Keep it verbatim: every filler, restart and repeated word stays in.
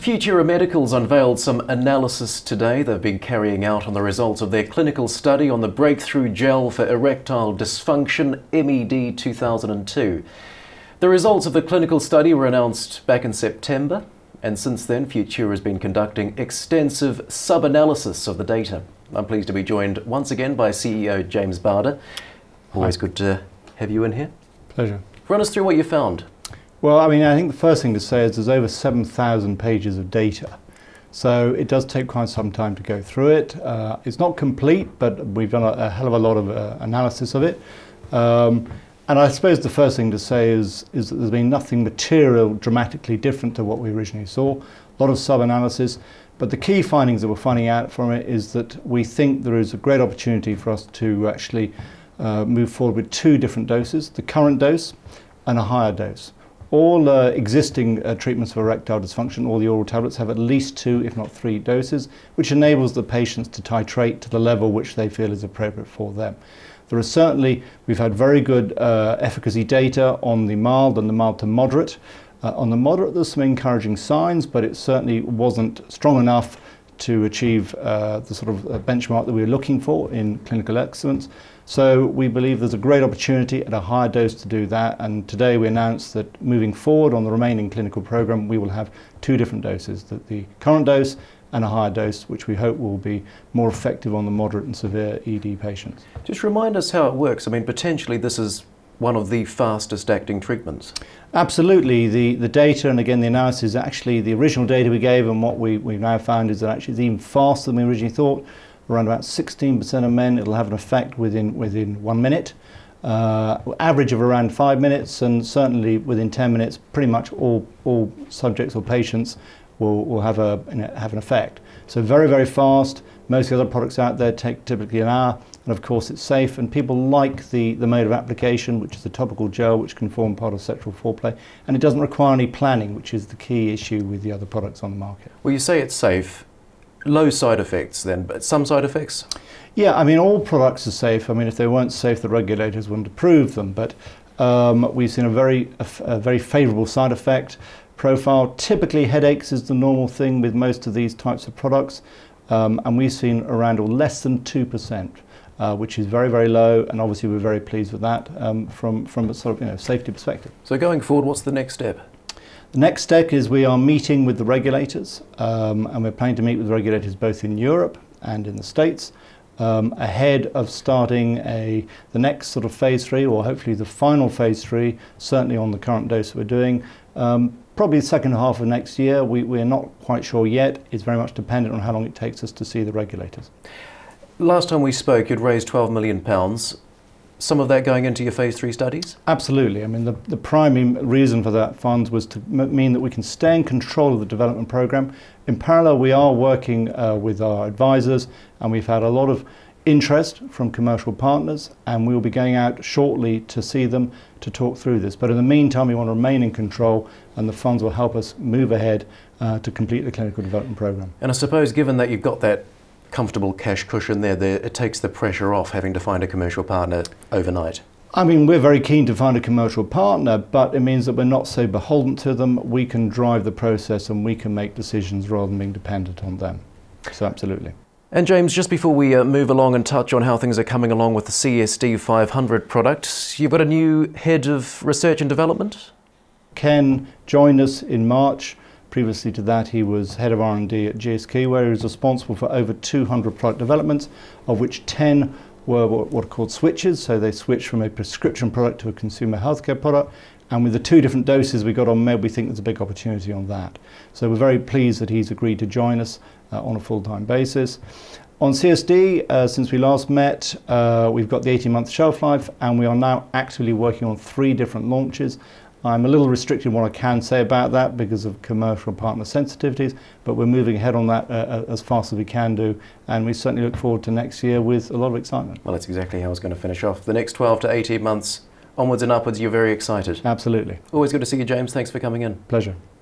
Futura Medical's unveiled some analysis today they've been carrying out on the results of their clinical study on the breakthrough gel for erectile dysfunction, M E D two thousand two. The results of the clinical study were announced back in September, and since then Futura has been conducting extensive sub-analysis of the data. I'm pleased to be joined once again by C E O James Barder. Always good to have you in here. Pleasure. Run us through what you found. Well, I mean, I think the first thing to say is there's over seven thousand pages of data. So it does take quite some time to go through it. Uh, it's not complete, but we've done a, a hell of a lot of uh, analysis of it. Um, and I suppose the first thing to say is, is that there's been nothing material dramatically different to what we originally saw. A lot of sub-analysis. But the key findings that we're finding out from it is that we think there is a great opportunity for us to actually uh, move forward with two different doses, the current dose and a higher dose. All uh, existing uh, treatments for erectile dysfunction, all the oral tablets, have at least two, if not three doses, which enables the patients to titrate to the level which they feel is appropriate for them. There are certainly, we've had very good uh, efficacy data on the mild and the mild to moderate. Uh, on the moderate, there's some encouraging signs, but it certainly wasn't strong enough to achieve uh, the sort of uh, benchmark that we were looking for in clinical excellence. So we believe there's a great opportunity at a higher dose to do that, and today we announced that moving forward on the remaining clinical program we will have two different doses, that the current dose and a higher dose, which we hope will be more effective on the moderate and severe E D patients. Just remind us how it works. I mean, potentially this is one of the fastest acting treatments. Absolutely. The, the data, and again the analysis, actually the original data we gave and what we, we've now found is that actually it's even faster than we originally thought. Around about sixteen percent of men it'll have an effect within, within one minute. Uh, average of around five minutes, and certainly within ten minutes pretty much all, all subjects or patients will, will have, a, have an effect. So very, very fast. Most of the other products out there take typically an hour, and of course it's safe, and people like the, the mode of application, which is the topical gel, which can form part of sexual foreplay, and it doesn't require any planning, which is the key issue with the other products on the market. Well, you say it's safe. Low side effects then, but some side effects? Yeah, I mean all products are safe. I mean if they weren't safe the regulators wouldn't approve them, but um, we've seen a very, a, a very favourable side effect profile. Typically headaches is the normal thing with most of these types of products, um, and we've seen around or less than two percent. Uh, which is very, very low, and obviously we're very pleased with that um, from, from a sort of you know, safety perspective. So going forward, what's the next step? The next step is we are meeting with the regulators, um, and we're planning to meet with the regulators both in Europe and in the States um, ahead of starting a, the next sort of phase three, or hopefully the final phase three, certainly on the current dose we're doing. Um, probably the second half of next year. We, we're not quite sure yet. It's very much dependent on how long it takes us to see the regulators. Last time we spoke, you'd raised twelve million pounds. Some of that going into your phase three studies? Absolutely. I mean, the, the primary reason for that fund was to m mean that we can stay in control of the development program. In parallel, we are working uh, with our advisors, and we've had a lot of interest from commercial partners, and we will be going out shortly to see them to talk through this. But in the meantime, we want to remain in control, and the funds will help us move ahead uh, to complete the clinical development program. And I suppose given that you've got that comfortable cash cushion there, there, it takes the pressure off having to find a commercial partner overnight. I mean, we're very keen to find a commercial partner, but it means that we're not so beholden to them. We can drive the process and we can make decisions rather than being dependent on them. So absolutely. And James, just before we uh, move along and touch on how things are coming along with the C S D five hundred product, you've got a new head of research and development? Ken joined us in March. Previously to that, he was head of R and D at G S K, where he was responsible for over two hundred product developments, of which ten were what are called switches. So they switched from a prescription product to a consumer healthcare product. And with the two different doses we got on MED, we think there's a big opportunity on that. So we're very pleased that he's agreed to join us uh, on a full-time basis. On C S D, uh, since we last met, uh, we've got the eighteen month shelf life, and we are now actively working on three different launches. I'm a little restricted in what I can say about that because of commercial partner sensitivities, but we're moving ahead on that uh, as fast as we can do, and we certainly look forward to next year with a lot of excitement. Well, that's exactly how I was going to finish off. The next twelve to eighteen months, onwards and upwards, you're very excited. Absolutely. Always good to see you, James. Thanks for coming in. Pleasure.